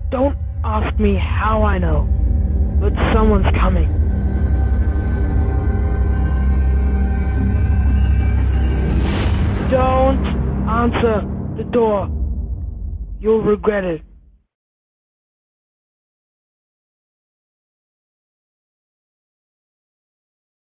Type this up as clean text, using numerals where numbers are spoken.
Don't ask me how I know, but someone's coming. Don't answer the door. You'll regret it.